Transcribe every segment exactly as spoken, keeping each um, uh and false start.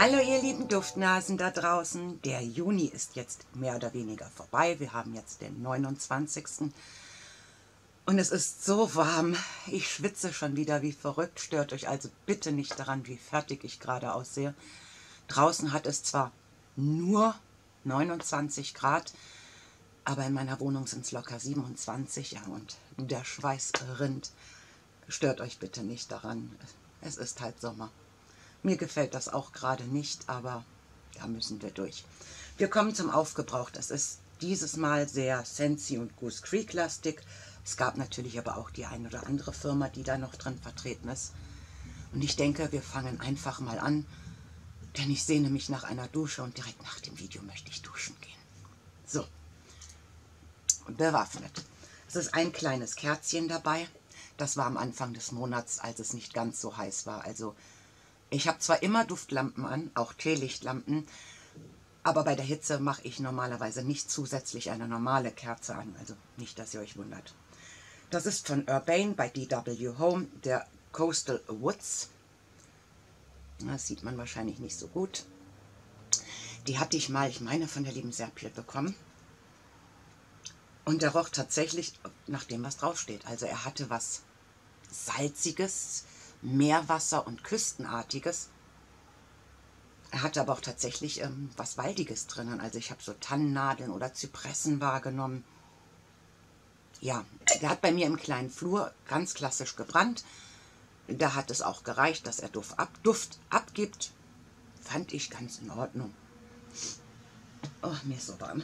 Hallo ihr lieben Duftnasen da draußen, der Juni ist jetzt mehr oder weniger vorbei, wir haben jetzt den neunundzwanzigsten und es ist so warm, ich schwitze schon wieder wie verrückt, stört euch also bitte nicht daran, wie fertig ich gerade aussehe. Draußen hat es zwar nur neunundzwanzig Grad, aber in meiner Wohnung sind es locker siebenundzwanzig, ja, und der Schweiß rinnt. Stört euch bitte nicht daran, es ist halt Sommer. Mir gefällt das auch gerade nicht, aber da müssen wir durch. Wir kommen zum Aufgebrauch. Das ist dieses Mal sehr Scentsy und Goose Creek lastig. Es gab natürlich aber auch die ein oder andere Firma, die da noch drin vertreten ist. Und ich denke, wir fangen einfach mal an, denn ich sehne mich nach einer Dusche und direkt nach dem Video möchte ich duschen gehen. So, bewaffnet. Es ist ein kleines Kerzchen dabei. Das war am Anfang des Monats, als es nicht ganz so heiß war. Also ich habe zwar immer Duftlampen an, auch Teelichtlampen, aber bei der Hitze mache ich normalerweise nicht zusätzlich eine normale Kerze an, also nicht, dass ihr euch wundert. Das ist von Urbane bei D W Home, der Coastal Woods. Das sieht man wahrscheinlich nicht so gut. Die hatte ich mal, ich meine, von der lieben Serpil bekommen. Und der roch tatsächlich nach dem, was draufsteht. Also er hatte was Salziges, Meerwasser und Küstenartiges. Er hatte aber auch tatsächlich ähm, was Waldiges drinnen. Also ich habe so Tannennadeln oder Zypressen wahrgenommen. Ja, der hat bei mir im kleinen Flur ganz klassisch gebrannt. Da hat es auch gereicht, dass er Duft, ab, Duft abgibt. Fand ich ganz in Ordnung. Oh, mir ist so warm.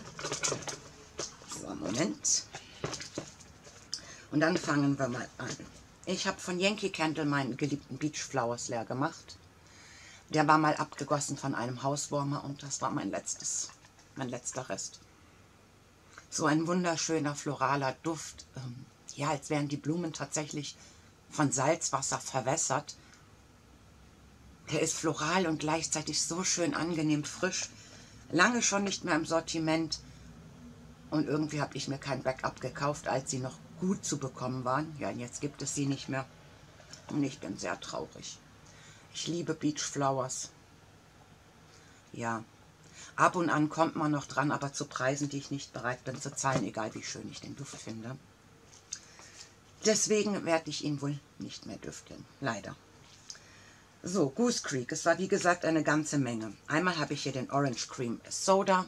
So, Moment. Und dann fangen wir mal an. Ich habe von Yankee Candle meinen geliebten Beach Flowers leer gemacht. Der war mal abgegossen von einem Hauswarmer und das war mein letztes, mein letzter Rest. So ein wunderschöner floraler Duft. Ähm, ja, als wären die Blumen tatsächlich von Salzwasser verwässert. Der ist floral und gleichzeitig so schön angenehm frisch. Lange schon nicht mehr im Sortiment. Und irgendwie habe ich mir kein Backup gekauft, als sie noch gut zu bekommen waren. Ja, und jetzt gibt es sie nicht mehr. Und ich bin sehr traurig. Ich liebe Beach Flowers. Ja, ab und an kommt man noch dran, aber zu Preisen, die ich nicht bereit bin zu zahlen, egal wie schön ich den Duft finde. Deswegen werde ich ihn wohl nicht mehr düfteln. Leider. So, Goose Creek. Es war wie gesagt eine ganze Menge. Einmal habe ich hier den Orange Cream Soda.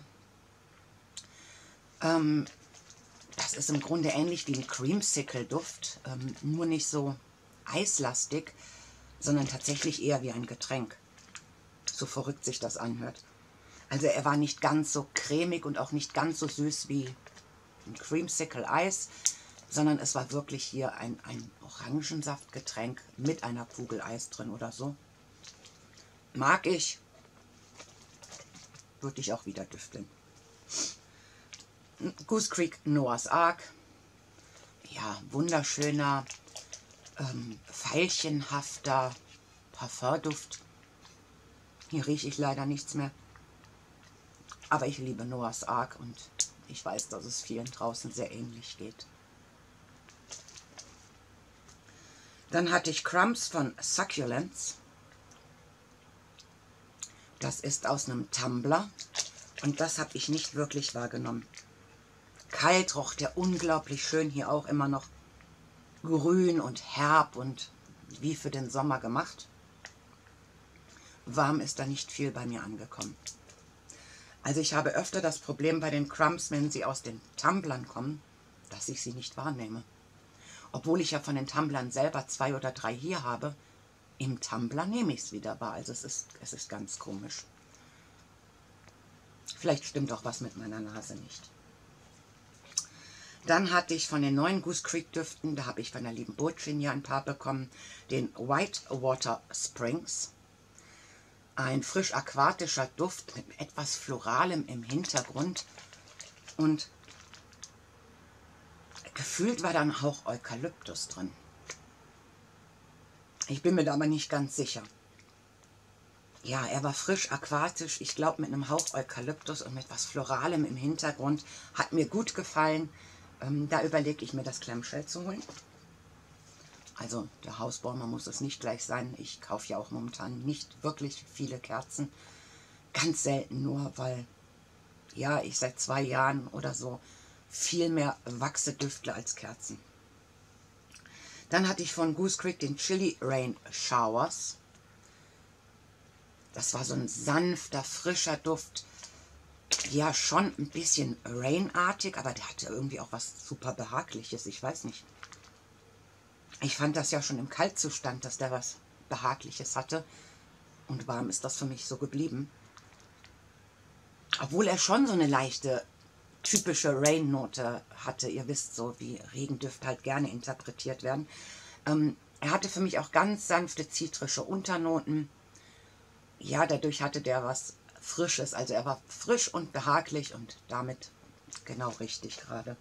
Ähm, Das ist im Grunde ähnlich wie ein Creamsicle-Duft, ähm, nur nicht so eislastig, sondern tatsächlich eher wie ein Getränk. So verrückt sich das anhört. Also er war nicht ganz so cremig und auch nicht ganz so süß wie ein Creamsicle-Eis, sondern es war wirklich hier ein, ein Orangensaftgetränk mit einer Kugel Eis drin oder so. Mag ich, würde ich auch wieder düfteln. Goose Creek Noah's Ark, ja, wunderschöner, ähm, veilchenhafter Parfumduft. Hier rieche ich leider nichts mehr, aber ich liebe Noah's Ark und ich weiß, dass es vielen draußen sehr ähnlich geht. Dann hatte ich Crumbs von Succulents. Das ist aus einem Tumbler und das habe ich nicht wirklich wahrgenommen. Kalt roch der unglaublich schön, hier auch immer noch grün und herb und wie für den Sommer gemacht. Warm ist da nicht viel bei mir angekommen. Also ich habe öfter das Problem bei den Crumbs, wenn sie aus den Tumblern kommen, dass ich sie nicht wahrnehme. Obwohl ich ja von den Tumblern selber zwei oder drei hier habe, im Tumbler nehme ich es wieder wahr. Also es ist, es ist ganz komisch. Vielleicht stimmt auch was mit meiner Nase nicht. Dann hatte ich von den neuen Goose Creek Düften, da habe ich von der lieben Burchin ja ein paar bekommen, den White Water Springs. Ein frisch aquatischer Duft mit etwas Floralem im Hintergrund. Und gefühlt war da ein Hauch Eukalyptus drin. Ich bin mir da aber nicht ganz sicher. Ja, er war frisch aquatisch, ich glaube mit einem Hauch Eukalyptus und mit etwas Floralem im Hintergrund. Hat mir gut gefallen. Da überlege ich mir, das Clamshell zu holen. Also der Hausbäumer muss es nicht gleich sein. Ich kaufe ja auch momentan nicht wirklich viele Kerzen. Ganz selten nur, weil ja, ich seit zwei Jahren oder so viel mehr Wachse düftle als Kerzen. Dann hatte ich von Goose Creek den Chili Rain Showers. Das war so ein sanfter, frischer Duft. Ja, schon ein bisschen rainartig, aber der hatte irgendwie auch was super Behagliches. Ich weiß nicht. Ich fand das ja schon im Kaltzustand, dass der was Behagliches hatte. Und warm ist das für mich so geblieben. Obwohl er schon so eine leichte, typische Rain-Note hatte. Ihr wisst, so wie Regendüfte halt gerne interpretiert werden. Ähm, er hatte für mich auch ganz sanfte, zitrische Unternoten. Ja, dadurch hatte der was Frisches. Also er war frisch und behaglich und damit genau richtig gerade.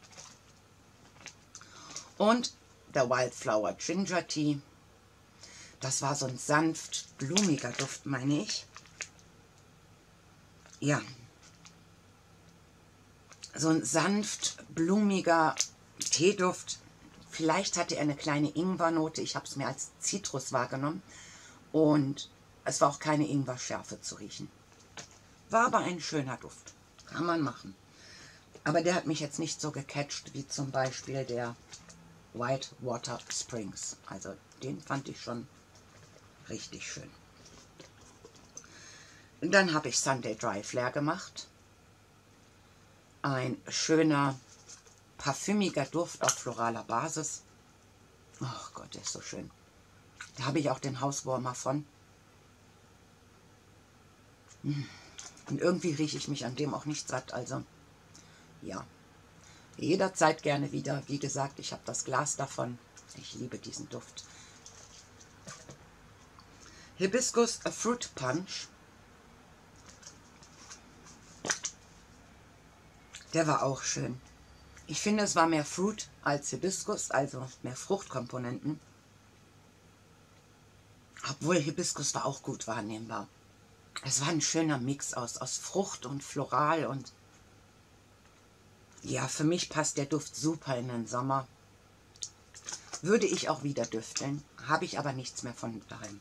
Und der Wildflower Ginger Tea. Das war so ein sanft blumiger Duft, meine ich. Ja. So ein sanft blumiger Teeduft. Vielleicht hatte er eine kleine Ingwernote. Ich habe es mir als Zitrus wahrgenommen. Und es war auch keine Ingwerschärfe zu riechen. War aber ein schöner Duft. Kann man machen. Aber der hat mich jetzt nicht so gecatcht wie zum Beispiel der White Water Springs. Also den fand ich schon richtig schön. Dann habe ich Sunday Dry Flare gemacht. Ein schöner, parfümiger Duft auf floraler Basis. Ach Gott, der ist so schön. Da habe ich auch den Hauswarmer von. Und irgendwie rieche ich mich an dem auch nicht satt. Also, ja. Jederzeit gerne wieder. Wie gesagt, ich habe das Glas davon. Ich liebe diesen Duft. Hibiscus Fruit Punch. Der war auch schön. Ich finde, es war mehr Fruit als Hibiscus, also mehr Fruchtkomponenten. Obwohl Hibiscus war auch gut wahrnehmbar. Es war ein schöner Mix aus, aus Frucht und Floral und ja, für mich passt der Duft super in den Sommer. Würde ich auch wieder düfteln, habe ich aber nichts mehr von daheim.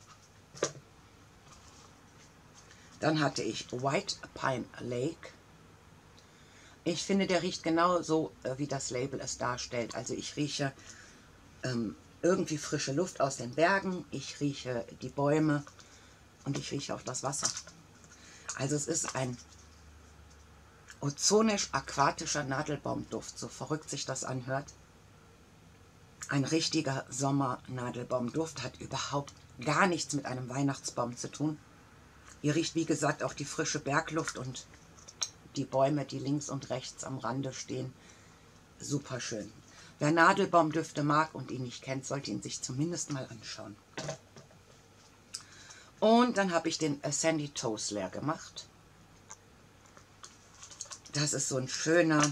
Dann hatte ich White Pine Lake. Ich finde, der riecht genauso, wie das Label es darstellt. Also ich rieche ähm, irgendwie frische Luft aus den Bergen, ich rieche die Bäume und ich rieche auch das Wasser. Also es ist ein ozonisch-aquatischer Nadelbaumduft, so verrückt sich das anhört. Ein richtiger Sommer-Nadelbaumduft, hat überhaupt gar nichts mit einem Weihnachtsbaum zu tun. Hier riecht, wie gesagt, auch die frische Bergluft und die Bäume, die links und rechts am Rande stehen. Super schön. Wer Nadelbaumdüfte mag und ihn nicht kennt, sollte ihn sich zumindest mal anschauen. Und dann habe ich den Sandy Toes leer gemacht. Das ist so ein schöner,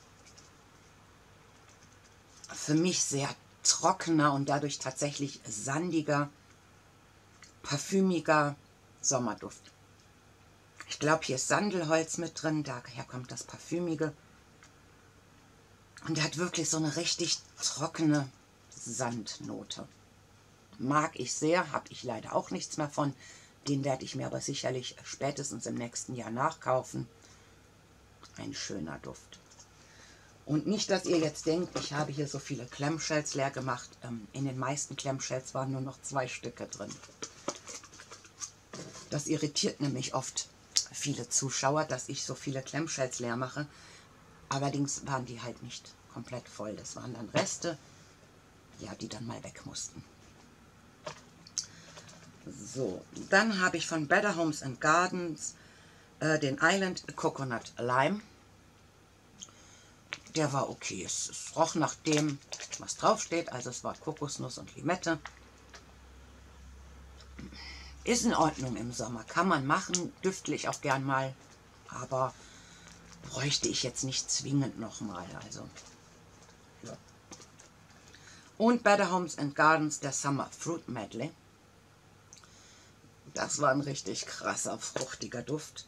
für mich sehr trockener und dadurch tatsächlich sandiger, parfümiger Sommerduft. Ich glaube, hier ist Sandelholz mit drin, daher kommt das Parfümige. Und der hat wirklich so eine richtig trockene Sandnote. Mag ich sehr, habe ich leider auch nichts mehr von. Den werde ich mir aber sicherlich spätestens im nächsten Jahr nachkaufen. Ein schöner Duft. Und nicht, dass ihr jetzt denkt, ich habe hier so viele Clamshells leer gemacht. In den meisten Clamshells waren nur noch zwei Stücke drin. Das irritiert nämlich oft viele Zuschauer, dass ich so viele Clamshells leer mache. Allerdings waren die halt nicht komplett voll. Das waren dann Reste, ja, die dann mal weg mussten. So, dann habe ich von Better Homes and Gardens äh, den Island Coconut Lime. Der war okay. Es, es roch nach dem, was draufsteht. Also es war Kokosnuss und Limette. Ist in Ordnung im Sommer. Kann man machen. Düftle ich auch gern mal. Aber bräuchte ich jetzt nicht zwingend nochmal. Also, ja. Und Better Homes and Gardens, der Summer Fruit Medley. Das war ein richtig krasser, fruchtiger Duft.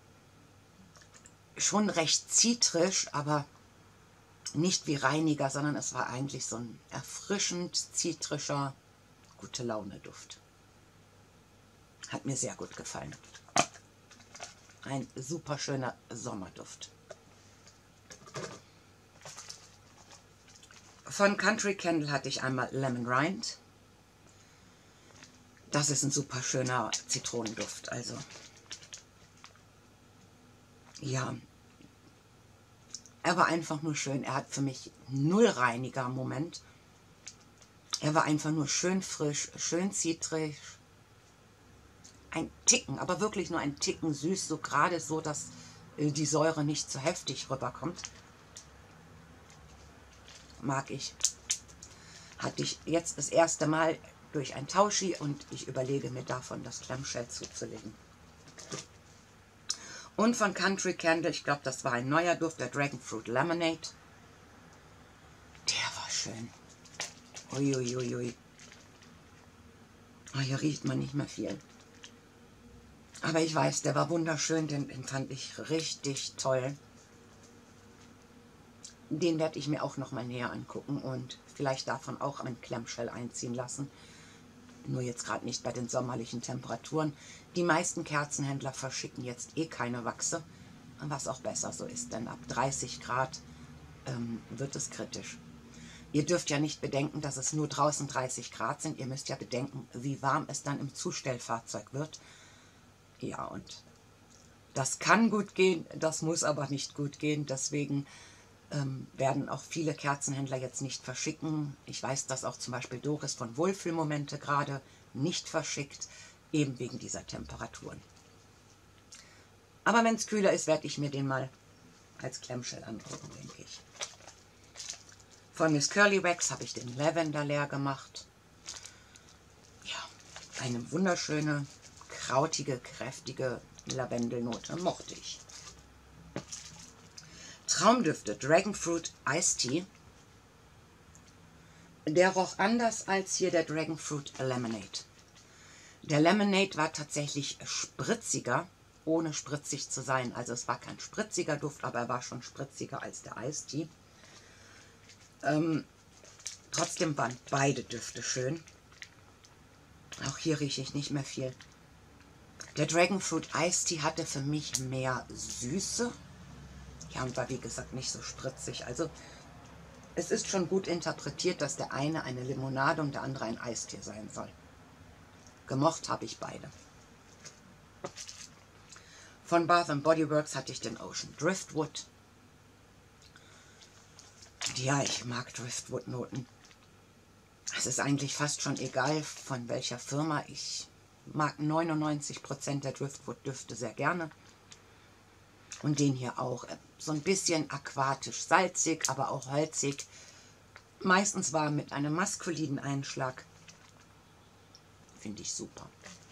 Schon recht zitrisch, aber nicht wie Reiniger, sondern es war eigentlich so ein erfrischend zitrischer gute Laune Duft. Hat mir sehr gut gefallen. Ein super schöner Sommerduft. Von Country Candle hatte ich einmal Lemon Rind. Das ist ein super schöner Zitronenduft. Also ja, er war einfach nur schön. Er hat für mich null Reiniger im Moment. Er war einfach nur schön frisch, schön zitrig. Ein Ticken, aber wirklich nur ein Ticken süß, so gerade so, dass äh, die Säure nicht zu heftig rüberkommt. Mag ich. Hatte ich jetzt das erste Mal durch ein Tauschi und ich überlege mir davon das Clamshell zuzulegen. Und von Country Candle, ich glaube, das war ein neuer Duft, der Dragon Fruit Lemonade. Der war schön. Uiuiui. Ui, ui. Oh, hier riecht man nicht mehr viel. Aber ich weiß, der war wunderschön, den, den fand ich richtig toll. Den werde ich mir auch noch mal näher angucken und vielleicht davon auch ein Clamshell einziehen lassen. Nur jetzt gerade nicht bei den sommerlichen Temperaturen. Die meisten Kerzenhändler verschicken jetzt eh keine Wachse, was auch besser so ist, denn ab dreißig Grad ähm, wird es kritisch. Ihr dürft ja nicht bedenken, dass es nur draußen dreißig Grad sind. Ihr müsst ja bedenken, wie warm es dann im Zustellfahrzeug wird. Ja, und das kann gut gehen, das muss aber nicht gut gehen. Deswegen ähm, werden auch viele Kerzenhändler jetzt nicht verschicken. Ich weiß, dass auch zum Beispiel Doris von Wohlfühlmomente gerade nicht verschickt, eben wegen dieser Temperaturen. Aber wenn es kühler ist, werde ich mir den mal als Clamshell angucken, denke ich. Von Miss Curly Wax habe ich den Lavender leer gemacht. Ja, eine wunderschöne, krautige, kräftige Lavendelnote mochte ich. Traumdüfte, Dragon Fruit Iced Tea. Der roch anders als hier der Dragon Fruit Lemonade. Der Lemonade war tatsächlich spritziger, ohne spritzig zu sein. Also es war kein spritziger Duft, aber er war schon spritziger als der Iced Tea. Ähm, trotzdem waren beide Düfte schön. Auch hier rieche ich nicht mehr viel. Der Dragon Fruit Iced Tea hatte für mich mehr Süße. Ja, und war wie gesagt nicht so spritzig. Also es ist schon gut interpretiert, dass der eine eine Limonade und der andere ein Eistee sein soll. Gemocht habe ich beide. Von Bath and Body Works hatte ich den Ocean Driftwood. Ja, ich mag Driftwood-Noten. Es ist eigentlich fast schon egal, von welcher Firma. Ich mag neunundneunzig Prozent der Driftwood-Düfte sehr gerne. Und den hier auch. So ein bisschen aquatisch salzig, aber auch holzig. Meistens war mit einem maskulinen Einschlag. Finde ich super.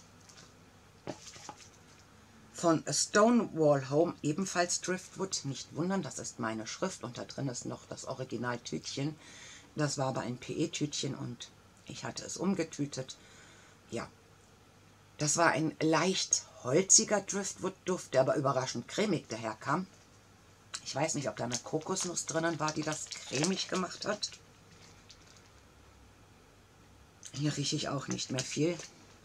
Von Stonewall Home ebenfalls Driftwood. Nicht wundern, das ist meine Schrift und da drin ist noch das Originaltütchen. Das war aber ein P E-Tütchen und ich hatte es umgetütet. Ja, das war ein leicht holziger Driftwood-Duft, der aber überraschend cremig daherkam. Ich weiß nicht, ob da eine Kokosnuss drinnen war, die das cremig gemacht hat. Hier rieche ich auch nicht mehr viel.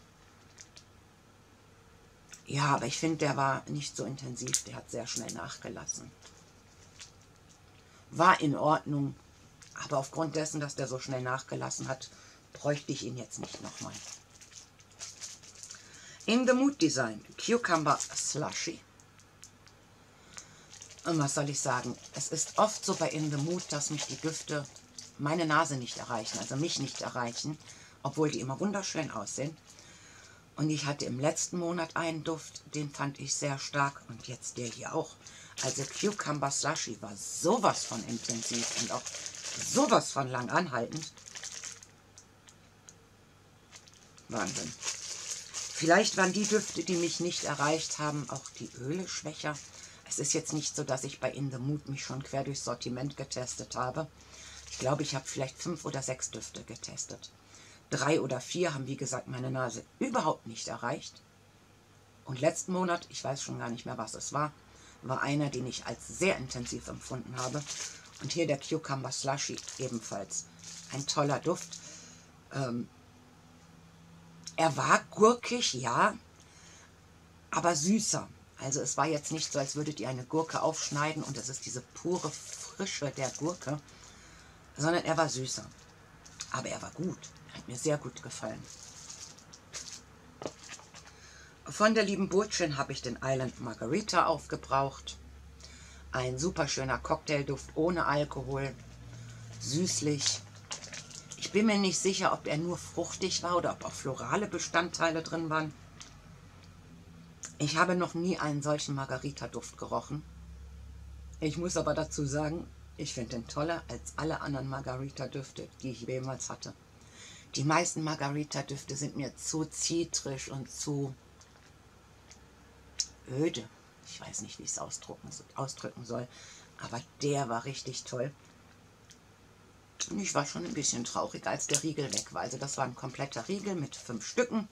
Ja, aber ich finde, der war nicht so intensiv. Der hat sehr schnell nachgelassen. War in Ordnung, aber aufgrund dessen, dass der so schnell nachgelassen hat, bräuchte ich ihn jetzt nicht nochmal. In the Mood Design, Cucumber Slushy. Und was soll ich sagen? Es ist oft so bei In the Mood, dass mich die Düfte meine Nase nicht erreichen, also mich nicht erreichen, obwohl die immer wunderschön aussehen. Und ich hatte im letzten Monat einen Duft, den fand ich sehr stark und jetzt der hier auch. Also Cucumber Slushy war sowas von intensiv und auch sowas von lang anhaltend. Wahnsinn. Vielleicht waren die Düfte, die mich nicht erreicht haben, auch die Öle schwächer. Es ist jetzt nicht so, dass ich bei In the Mood mich schon quer durchs Sortiment getestet habe. Ich glaube, ich habe vielleicht fünf oder sechs Düfte getestet. Drei oder vier haben, wie gesagt, meine Nase überhaupt nicht erreicht. Und letzten Monat, ich weiß schon gar nicht mehr, was es war, war einer, den ich als sehr intensiv empfunden habe. Und hier der Cucumber Slushy ebenfalls. Ein toller Duft. Ähm, Er war gurkig, ja, aber süßer. Also es war jetzt nicht so, als würdet ihr eine Gurke aufschneiden und es ist diese pure Frische der Gurke, sondern er war süßer. Aber er war gut. Er hat mir sehr gut gefallen. Von der lieben Burschin habe ich den Island Margarita aufgebraucht. Ein super schöner Cocktailduft ohne Alkohol. Süßlich. Ich bin mir nicht sicher, ob er nur fruchtig war oder ob auch florale Bestandteile drin waren. Ich habe noch nie einen solchen Margarita-Duft gerochen. Ich muss aber dazu sagen, ich finde den toller als alle anderen Margarita-Düfte, die ich jemals hatte. Die meisten Margarita-Düfte sind mir zu zitrisch und zu öde. Ich weiß nicht, wie ich es ausdrücken, ausdrücken soll, aber der war richtig toll. Und ich war schon ein bisschen traurig, als der Riegel weg war. Also das war ein kompletter Riegel mit fünf Stücken.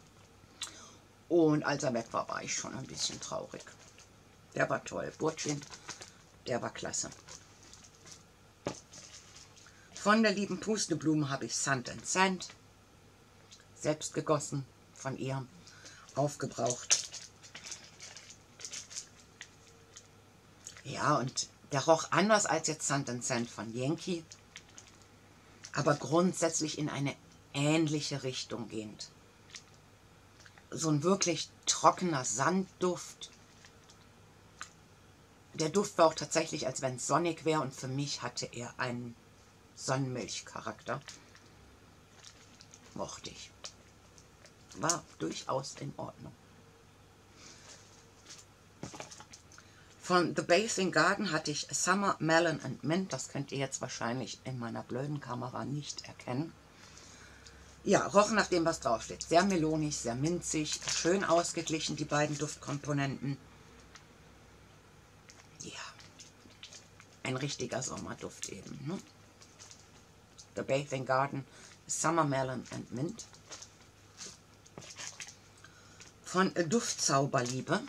Und als er weg war, war ich schon ein bisschen traurig. Der war toll. Burschin, der war klasse. Von der lieben Pusteblume habe ich Sand and Sand. Selbst gegossen von ihr. Aufgebraucht. Ja, und der roch anders als jetzt Sand and Sand von Yankee. Aber grundsätzlich in eine ähnliche Richtung gehend. So ein wirklich trockener Sandduft. Der Duft war auch tatsächlich, als wenn es sonnig wäre, und für mich hatte er einen Sonnenmilchcharakter. Mochte ich. War durchaus in Ordnung. Von The Bathing Garden hatte ich Summer Melon and Mint. Das könnt ihr jetzt wahrscheinlich in meiner blöden Kamera nicht erkennen. Ja, roch nach dem, was draufsteht. Sehr melonig, sehr minzig, schön ausgeglichen, die beiden Duftkomponenten. Ja, ein richtiger Sommerduft eben. Ne? The Bathing Garden, Summer Melon and Mint. Von Duftzauberliebe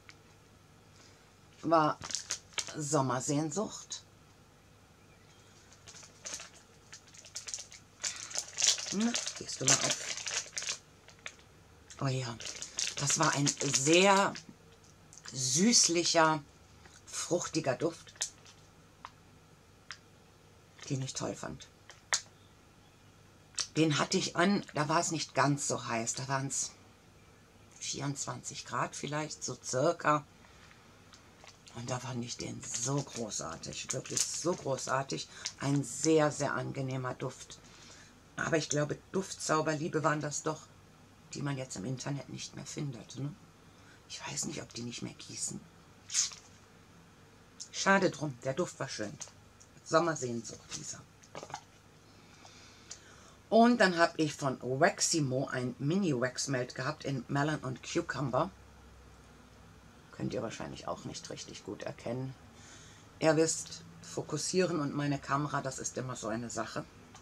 war Sommersehnsucht. Na, gehst du mal auf. Oh ja, das war ein sehr süßlicher, fruchtiger Duft, den ich toll fand. Den hatte ich an, da war es nicht ganz so heiß, da waren es vierundzwanzig Grad vielleicht, so circa. Und da fand ich den so großartig, wirklich so großartig. Ein sehr, sehr angenehmer Duft. Aber ich glaube, Duftzauberliebe waren das doch, die man jetzt im Internet nicht mehr findet. Ne? Ich weiß nicht, ob die nicht mehr gießen. Schade drum, der Duft war schön. Sommersehnsucht dieser. Und dann habe ich von Waximo ein Mini-Wax-Melt gehabt in Melon und Cucumber. Könnt ihr wahrscheinlich auch nicht richtig gut erkennen. Ihr wisst, fokussieren und meine Kamera, das ist immer so eine Sache.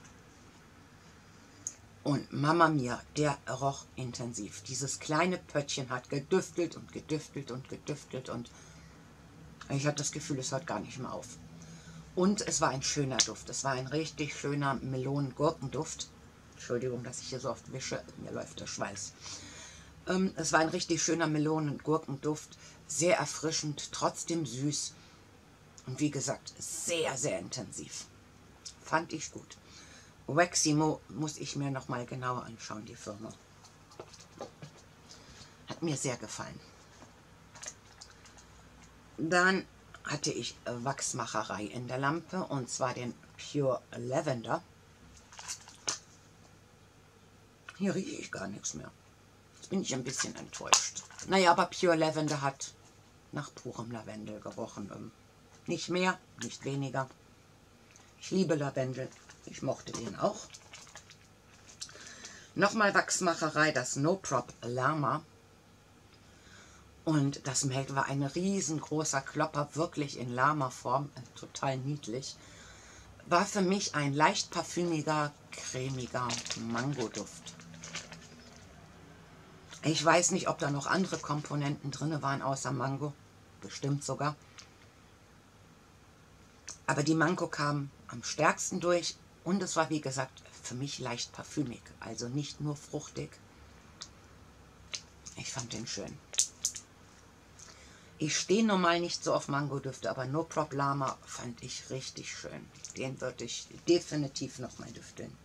Und Mama Mia, der roch intensiv. Dieses kleine Pöttchen hat gedüftelt und gedüftelt und gedüftelt und ich hatte das Gefühl, es hört gar nicht mehr auf. Und es war ein schöner Duft. Es war ein richtig schöner Melonen-Gurkenduft. Entschuldigung, dass ich hier so oft wische, mir läuft der Schweiß. Ähm, es war ein richtig schöner Melonen-Gurkenduft. Sehr erfrischend, trotzdem süß. Und wie gesagt, sehr, sehr intensiv. Fand ich gut. Waximo muss ich mir noch mal genauer anschauen, die Firma. Hat mir sehr gefallen. Dann hatte ich Wachsmacherei in der Lampe, und zwar den Pure Lavender. Hier rieche ich gar nichts mehr. Jetzt bin ich ein bisschen enttäuscht. Naja, aber Pure Lavender hat nach purem Lavendel gerochen. Nicht mehr, nicht weniger. Ich liebe Lavendel. Ich mochte den auch. Nochmal Wachsmacherei, das No Prop Lama. Und das Melt war ein riesengroßer Klopper, wirklich in Lama-Form, total niedlich. War für mich ein leicht parfümiger, cremiger Mangoduft. Ich weiß nicht, ob da noch andere Komponenten drin waren, außer Mango. Bestimmt sogar. Aber die Mango kam am stärksten durch. Und es war, wie gesagt, für mich leicht parfümig. Also nicht nur fruchtig, Ich fand den schön. Ich stehe normal nicht so auf Mango-Düfte, aber No Prop Lama fand ich richtig schön. Den würde ich definitiv nochmal düfteln.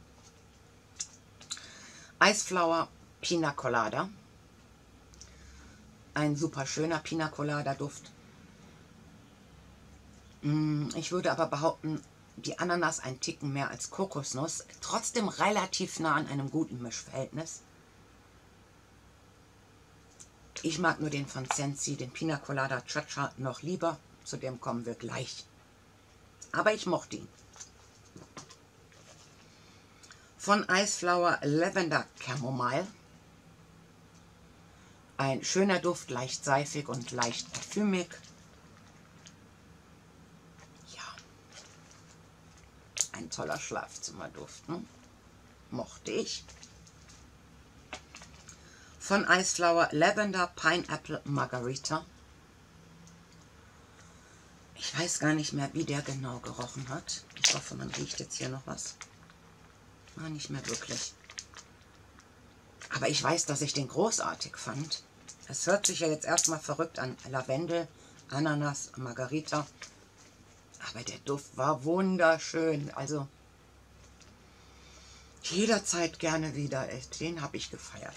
Ice Flower Pina Colada. Ein super schöner Pina Colada Duft. Ich würde aber behaupten, die Ananas ein Ticken mehr als Kokosnuss. Trotzdem relativ nah an einem guten Mischverhältnis. Ich mag nur den von Scentsy, den Pina Colada Cha-Cha, noch lieber. Zu dem kommen wir gleich. Aber ich mochte ihn. Von Ice Flower Lavender Chamomile. Ein schöner Duft, leicht seifig und leicht parfümig. Ja. Ein toller Schlafzimmerduft. Ne? Mochte ich. Von Ice Flower Lavender Pineapple Margarita. Ich weiß gar nicht mehr, wie der genau gerochen hat. Ich hoffe, man riecht jetzt hier noch was. Ah, nicht mehr wirklich. Aber ich weiß, dass ich den großartig fand. Es hört sich ja jetzt erstmal verrückt an. Lavendel, Ananas, Margarita. Aber der Duft war wunderschön. Also jederzeit gerne wieder. Den habe ich gefeiert.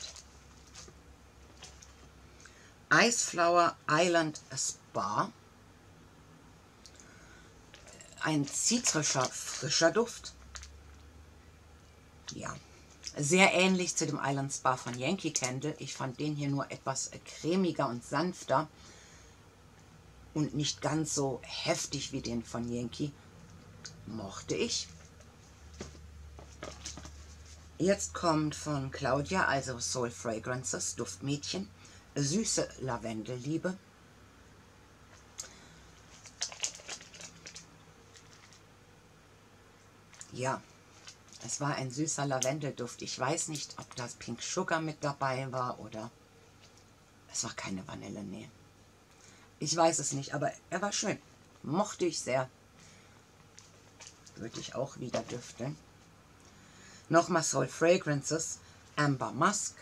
Ice Flower Island Spa. Ein zitrischer, frischer Duft. Ja, sehr ähnlich zu dem Island Spa von Yankee Candle. Ich fand den hier nur etwas cremiger und sanfter und nicht ganz so heftig wie den von Yankee. Mochte ich. Jetzt kommt von Claudia, also Soul Fragrances, Duftmädchen, süße Lavendelliebe. Ja, es war ein süßer Lavendelduft. Ich weiß nicht, ob das Pink Sugar mit dabei war oder es war keine Vanille, nee. Ich weiß es nicht, aber er war schön. Mochte ich sehr. Würde ich auch wieder düfteln. Nochmal Soul Fragrances, Amber Musk.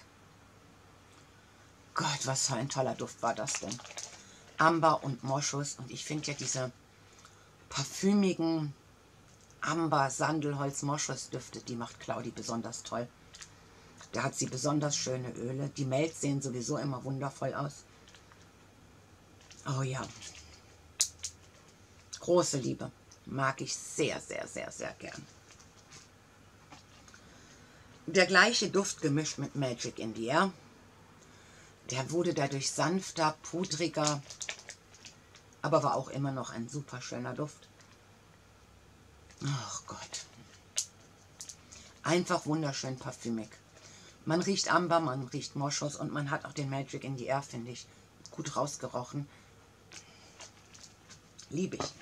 Gott, was für ein toller Duft war das denn? Amber und Moschus. Und ich finde ja diese parfümigen Amber, Sandelholz, Moschus-Düfte, die macht Claudi besonders toll. Da hat sie besonders schöne Öle. Die Melts sehen sowieso immer wundervoll aus. Oh ja. Große Liebe. Mag ich sehr, sehr, sehr, sehr gern. Der gleiche Duft gemischt mit Magic in the Air. Der wurde dadurch sanfter, pudriger, aber war auch immer noch ein super schöner Duft. Ach Gott. Einfach wunderschön parfümig. Man riecht Amber, man riecht Moschus und man hat auch den Magic in the Air, finde ich, gut rausgerochen. Liebe ich.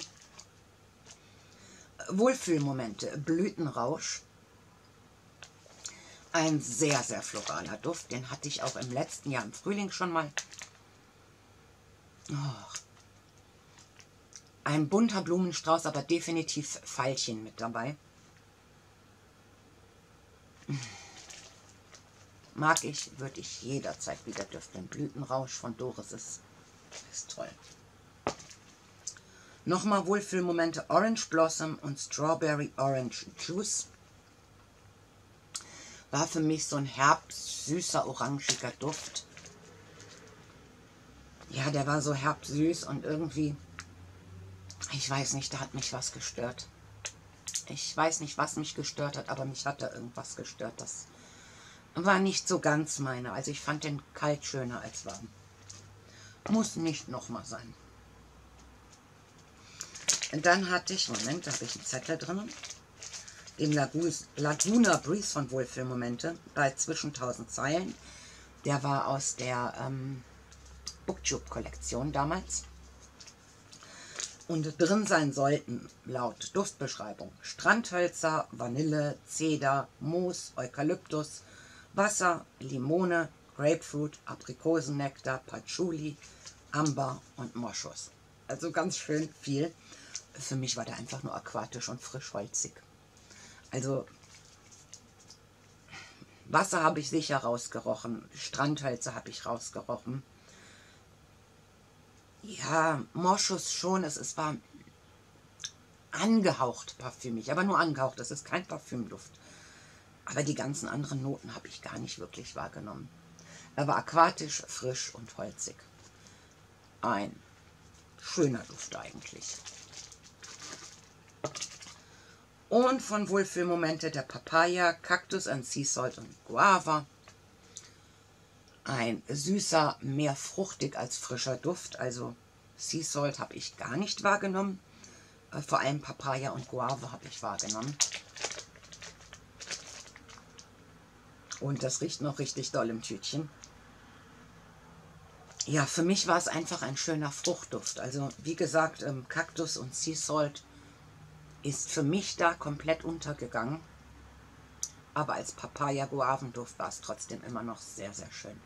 Wohlfühlmomente. Blütenrausch. Ein sehr, sehr floraler Duft. Den hatte ich auch im letzten Jahr im Frühling schon mal. Oh. Ein bunter Blumenstrauß, aber definitiv Veilchen mit dabei. Mag ich, würde ich jederzeit wieder düfteln. Blütenrausch von Doris ist, ist toll. Nochmal Wohlfühlmomente. Orange Blossom und Strawberry Orange Juice. War für mich so ein herb, süßer, orangiger Duft. Ja, der war so herb süß und irgendwie, ich weiß nicht, da hat mich was gestört. Ich weiß nicht, was mich gestört hat, aber mich hat da irgendwas gestört. Das war nicht so ganz meine. Also ich fand den kalt schöner als warm. Muss nicht nochmal sein. Und dann hatte ich, Moment, da habe ich einen Zettel drin. Den Laguna Breeze von Wohlfühlmomente bei Zwischen tausend Zeilen. Der war aus der ähm, Booktube-Kollektion damals. Und drin sein sollten laut Duftbeschreibung Strandhölzer, Vanille, Zeder, Moos, Eukalyptus, Wasser, Limone, Grapefruit, Aprikosennektar, Patchouli, Amber und Moschus. Also ganz schön viel. Für mich war der einfach nur aquatisch und frischholzig. Also Wasser habe ich sicher rausgerochen, Strandhölzer habe ich rausgerochen. Ja, Moschus schon, es, es war angehaucht parfümig, aber nur angehaucht, das ist kein Parfümduft. Aber die ganzen anderen Noten habe ich gar nicht wirklich wahrgenommen. Er war aquatisch, frisch und holzig. Ein schöner Duft eigentlich. Und von Wohlfühlmomente der Papaya, Kaktus and Sea Salt und Guava. Ein süßer, mehr fruchtig als frischer Duft. Also Sea Salt habe ich gar nicht wahrgenommen. Vor allem Papaya und Guava habe ich wahrgenommen. Und das riecht noch richtig doll im Tütchen. Ja, für mich war es einfach ein schöner Fruchtduft. Also wie gesagt, Kaktus und Sea Salt ist für mich da komplett untergegangen. Aber als Papaya-Guavenduft war es trotzdem immer noch sehr, sehr schön.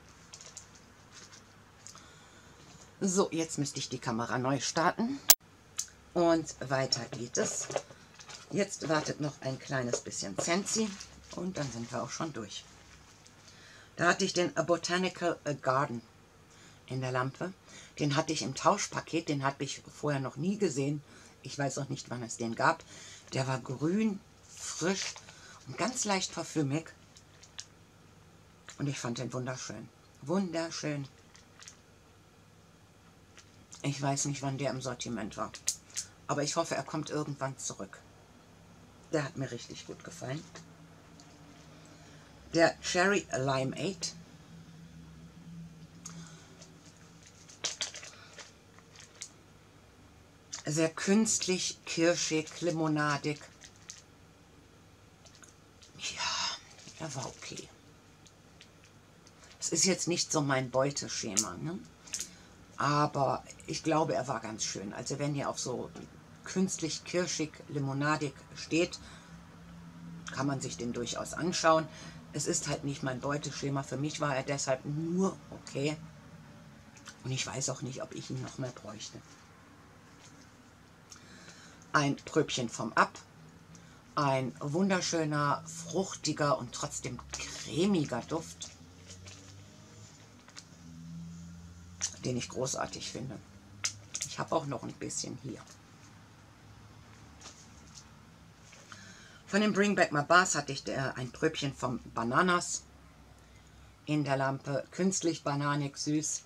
So, jetzt müsste ich die Kamera neu starten. Und weiter geht es. Jetzt wartet noch ein kleines bisschen Scentsy und dann sind wir auch schon durch. Da hatte ich den A Botanical Garden in der Lampe. Den hatte ich im Tauschpaket, den hatte ich vorher noch nie gesehen. Ich weiß auch nicht, wann es den gab. Der war grün, frisch und ganz leicht parfümig. Und ich fand den wunderschön. Wunderschön. Ich weiß nicht, wann der im Sortiment war. Aber ich hoffe, er kommt irgendwann zurück. Der hat mir richtig gut gefallen. Der Cherry Limeade. Sehr künstlich, kirschig, limonadig. Ja, er war okay. Es ist jetzt nicht so mein Beuteschema, ne? Aber ich glaube, er war ganz schön. Also wenn ihr auf so künstlich, kirschig, limonadig steht, kann man sich den durchaus anschauen. Es ist halt nicht mein Beuteschema. Für mich war er deshalb nur okay. Und ich weiß auch nicht, ob ich ihn noch mehr bräuchte. Ein Pröbchen vom Ab. Ein wunderschöner, fruchtiger und trotzdem cremiger Duft, den ich großartig finde. Ich habe auch noch ein bisschen hier. Von dem Bring Back My Bars hatte ich der, ein Pröbchen vom Bananas in der Lampe. Künstlich, bananig, süß.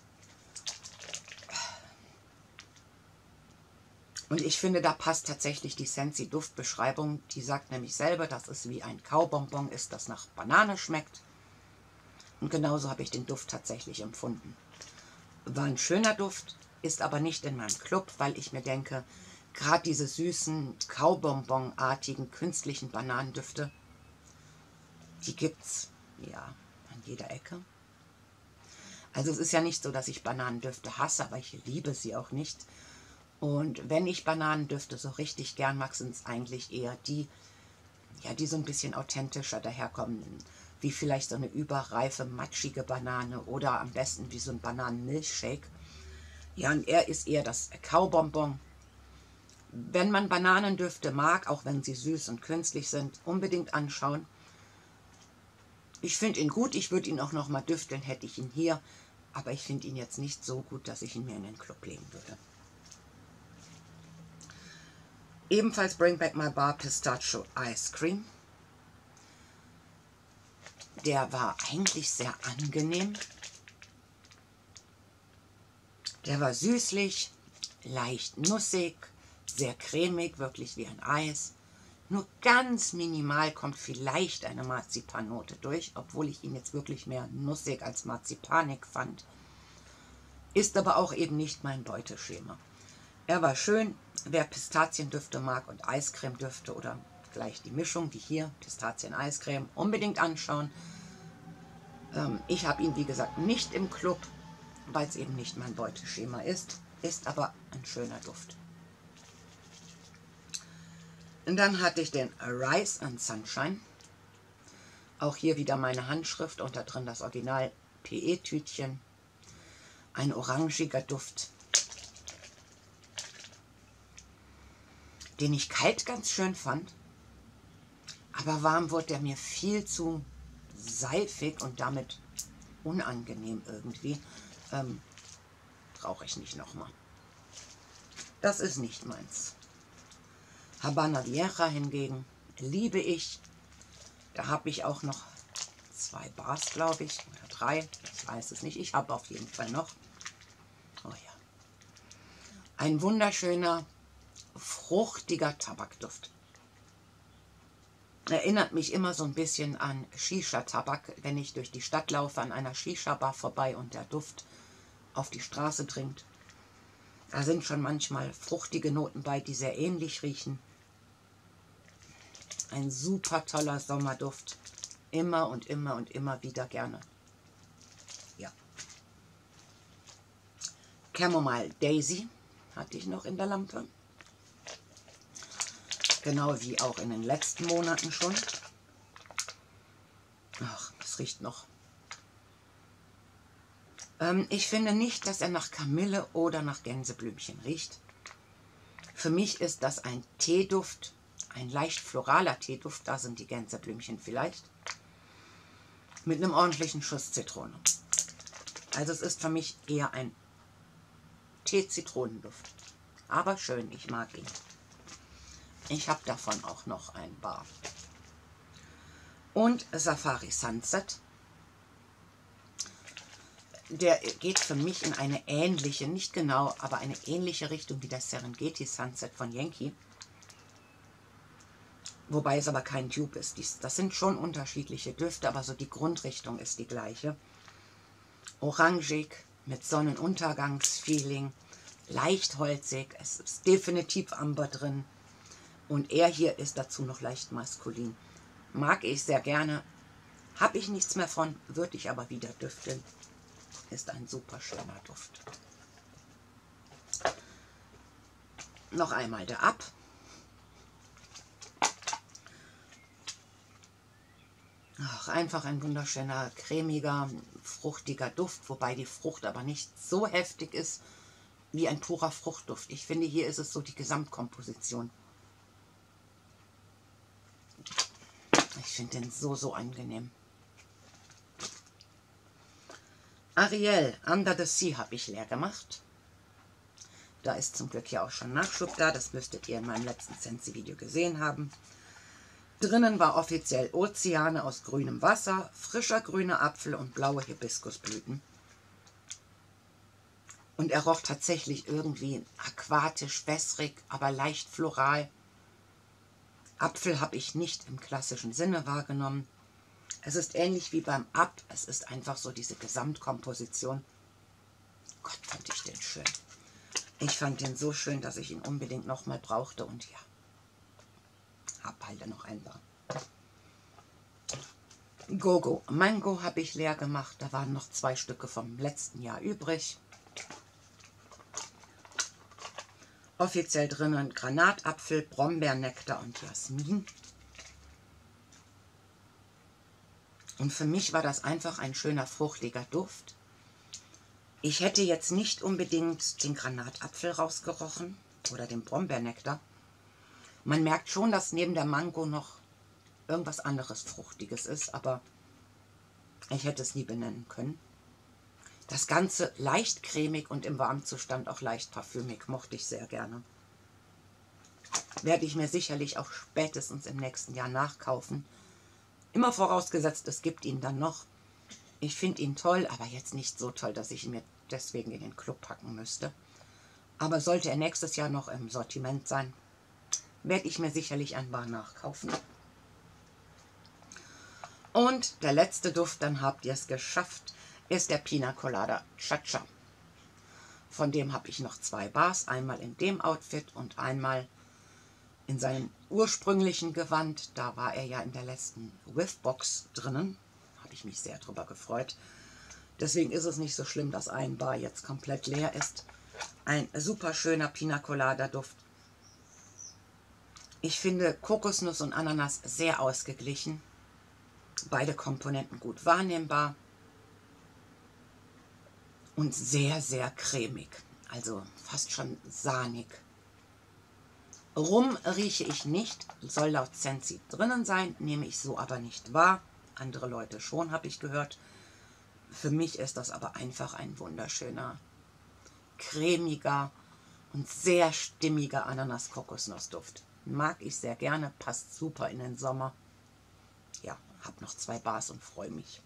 Und ich finde, da passt tatsächlich die Scentsy Duftbeschreibung. Die sagt nämlich selber, dass es wie ein Kaubonbon ist, das nach Banane schmeckt. Und genauso habe ich den Duft tatsächlich empfunden. War ein schöner Duft, ist aber nicht in meinem Club, weil ich mir denke, gerade diese süßen, Kaubonbon-artigen, künstlichen Bananendüfte, die gibt's ja an jeder Ecke. Also es ist ja nicht so, dass ich Bananendüfte hasse, aber ich liebe sie auch nicht. Und wenn ich Bananendüfte so richtig gern mag, sind es eigentlich eher die, ja, die so ein bisschen authentischer daherkommen. Wie vielleicht so eine überreife, matschige Banane oder am besten wie so ein Bananenmilchshake. Ja, und er ist eher das Kaubonbon. Wenn man Bananendüfte mag, auch wenn sie süß und künstlich sind, unbedingt anschauen. Ich finde ihn gut, ich würde ihn auch noch mal düfteln, hätte ich ihn hier. Aber ich finde ihn jetzt nicht so gut, dass ich ihn mir in den Club legen würde. Ebenfalls Bring Back My Bar Pistachio Ice Cream. Der war eigentlich sehr angenehm. Der war süßlich, leicht nussig, sehr cremig, wirklich wie ein Eis. Nur ganz minimal kommt vielleicht eine Marzipannote durch, obwohl ich ihn jetzt wirklich mehr nussig als marzipanig fand. Ist aber auch eben nicht mein Beuteschema. Er war schön, wer Pistaziendüfte mag und Eiscremedüfte oder gleich die Mischung wie hier, Pistazien-Eiscreme, unbedingt anschauen. Ähm, ich habe ihn, wie gesagt, nicht im Club, weil es eben nicht mein Beuteschema ist, ist aber ein schöner Duft. Und dann hatte ich den Rise and Sunshine. Auch hier wieder meine Handschrift und da drin das Original P E-Tütchen. Ein orangiger Duft, den ich kalt ganz schön fand, aber warm wurde der mir viel zu seifig und damit unangenehm irgendwie. Ähm, brauche ich nicht nochmal. Das ist nicht meins. Habana Vieja hingegen liebe ich. Da habe ich auch noch zwei Bars, glaube ich, oder drei. Ich weiß es nicht. Ich habe auf jeden Fall noch. Oh ja. Ein wunderschöner, fruchtiger Tabakduft. Erinnert mich immer so ein bisschen an Shisha-Tabak, wenn ich durch die Stadt laufe, an einer Shisha-Bar vorbei und der Duft auf die Straße dringt. Da sind schon manchmal fruchtige Noten bei, die sehr ähnlich riechen. Ein super toller Sommerduft. Immer und immer und immer wieder gerne. Ja. Chamomile Daisy hatte ich noch in der Lampe. Genau wie auch in den letzten Monaten schon. Ach, es riecht noch. Ähm, ich finde nicht, dass er nach Kamille oder nach Gänseblümchen riecht. Für mich ist das ein Teeduft, ein leicht floraler Teeduft, da sind die Gänseblümchen vielleicht, mit einem ordentlichen Schuss Zitrone. Also es ist für mich eher ein Tee-Zitronenduft. Aber schön, ich mag ihn. Ich habe davon auch noch ein Bar. Und Safari Sunset. Der geht für mich in eine ähnliche, nicht genau, aber eine ähnliche Richtung wie das Serengeti Sunset von Yankee. Wobei es aber kein Tube ist. Das sind schon unterschiedliche Düfte, aber so die Grundrichtung ist die gleiche. Orangig, mit Sonnenuntergangsfeeling, leicht holzig, es ist definitiv Amber drin. Und er hier ist dazu noch leicht maskulin. Mag ich sehr gerne. Habe ich nichts mehr von, würde ich aber wieder düfteln. Ist ein super schöner Duft. Noch einmal der Ab. Ach, einfach ein wunderschöner, cremiger, fruchtiger Duft, wobei die Frucht aber nicht so heftig ist wie ein purer Fruchtduft. Ich finde, hier ist es so die Gesamtkomposition. Ich finde den so, so angenehm. Ariel, Under the Sea habe ich leer gemacht. Da ist zum Glück ja auch schon Nachschub da. Das müsstet ihr in meinem letzten Scentsy-Video gesehen haben. Drinnen war offiziell Ozeane aus grünem Wasser, frischer grüner Apfel und blaue Hibiskusblüten. Und er roch tatsächlich irgendwie aquatisch, wässrig, aber leicht floral. Apfel habe ich nicht im klassischen Sinne wahrgenommen. Es ist ähnlich wie beim Ab. Es ist einfach so diese Gesamtkomposition. Gott, fand ich den schön. Ich fand den so schön, dass ich ihn unbedingt nochmal brauchte. Und ja, hab halt noch ein paar. Gogo Mango habe ich leer gemacht. Da waren noch zwei Stücke vom letzten Jahr übrig. Offiziell drinnen Granatapfel, Brombeernektar und Jasmin. Und für mich war das einfach ein schöner, fruchtiger Duft. Ich hätte jetzt nicht unbedingt den Granatapfel rausgerochen oder den Brombeernektar. Man merkt schon, dass neben der Mango noch irgendwas anderes Fruchtiges ist, aber ich hätte es nie benennen können. Das Ganze leicht cremig und im Warmzustand auch leicht parfümig, mochte ich sehr gerne. Werde ich mir sicherlich auch spätestens im nächsten Jahr nachkaufen. Immer vorausgesetzt, es gibt ihn dann noch. Ich finde ihn toll, aber jetzt nicht so toll, dass ich ihn mir deswegen in den Club packen müsste. Aber sollte er nächstes Jahr noch im Sortiment sein, werde ich mir sicherlich ein paar nachkaufen. Und der letzte Duft, dann habt ihr es geschafft, ist der Pina Colada Cha-Cha. Von dem habe ich noch zwei Bars, einmal in dem Outfit und einmal in seinem ursprünglichen Gewand. Da war er ja in der letzten Whiff-Box drinnen. Habe ich mich sehr drüber gefreut. Deswegen ist es nicht so schlimm, dass ein Bar jetzt komplett leer ist. Ein super schöner Pina Colada Duft. Ich finde Kokosnuss und Ananas sehr ausgeglichen. Beide Komponenten gut wahrnehmbar. Und sehr, sehr cremig. Also fast schon sahnig. Rum rieche ich nicht. Soll laut Scentsy drinnen sein. Nehme ich so aber nicht wahr. Andere Leute schon, habe ich gehört. Für mich ist das aber einfach ein wunderschöner, cremiger und sehr stimmiger Ananas-Kokosnussduft. Mag ich sehr gerne, passt super in den Sommer. Ja, habe noch zwei Bars und freue mich.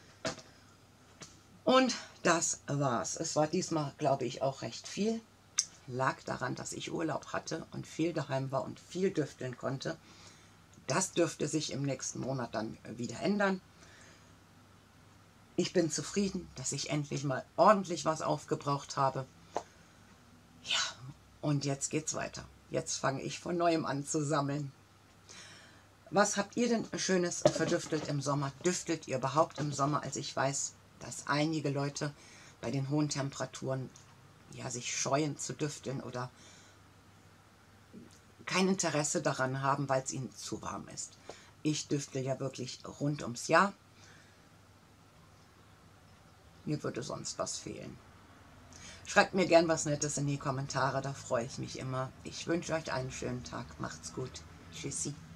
Und das war's. Es war diesmal, glaube ich, auch recht viel. Lag daran, dass ich Urlaub hatte und viel daheim war und viel düfteln konnte. Das dürfte sich im nächsten Monat dann wieder ändern. Ich bin zufrieden, dass ich endlich mal ordentlich was aufgebraucht habe. Ja, und jetzt geht's weiter. Jetzt fange ich von neuem an zu sammeln. Was habt ihr denn Schönes verdüftelt im Sommer? Düftelt ihr überhaupt im Sommer? Also ich weiß, dass einige Leute bei den hohen Temperaturen ja, sich scheuen zu düfteln oder kein Interesse daran haben, weil es ihnen zu warm ist. Ich düftle ja wirklich rund ums Jahr. Mir würde sonst was fehlen. Schreibt mir gern was Nettes in die Kommentare, da freue ich mich immer. Ich wünsche euch einen schönen Tag. Macht's gut. Tschüssi.